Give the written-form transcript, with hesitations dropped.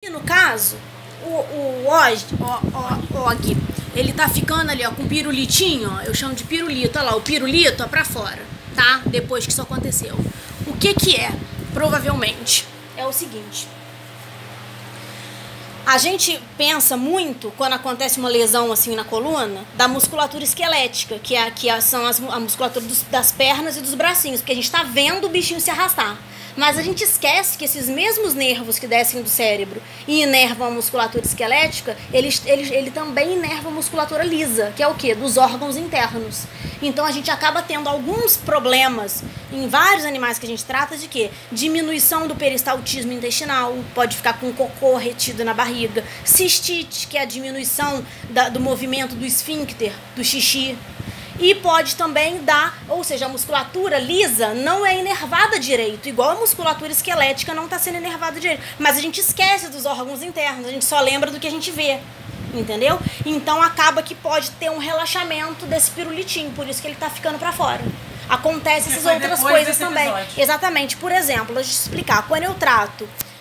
E no caso, o Og, ele tá ficando ali, ó, com pirulitinho, ó, eu chamo de pirulito, olha lá, o pirulito, ó, pra fora, tá? Depois que isso aconteceu. O que que é? Provavelmente é o seguinte. A gente pensa muito, quando acontece uma lesão assim na coluna, da musculatura esquelética, são a musculatura das pernas e dos bracinhos, porque a gente tá vendo o bichinho se arrastar. Mas a gente esquece que esses mesmos nervos que descem do cérebro e inervam a musculatura esquelética, ele também inerva a musculatura lisa, que é o quê? Dos órgãos internos. Então a gente acaba tendo alguns problemas em vários animais que a gente trata de quê? Diminuição do peristaltismo intestinal, pode ficar com cocô retido na barriga, cistite, que é a diminuição do movimento do esfíncter, do xixi. E pode também dar, ou seja, a musculatura lisa não é inervada direito, igual a musculatura esquelética não está sendo inervada direito. Mas a gente esquece dos órgãos internos, a gente só lembra do que a gente vê, entendeu? Então acaba que pode ter um relaxamento desse pirulitinho, por isso que ele está ficando para fora. Acontece essas outras coisas também. Exatamente. Por exemplo, deixa eu te explicar, quando eu trato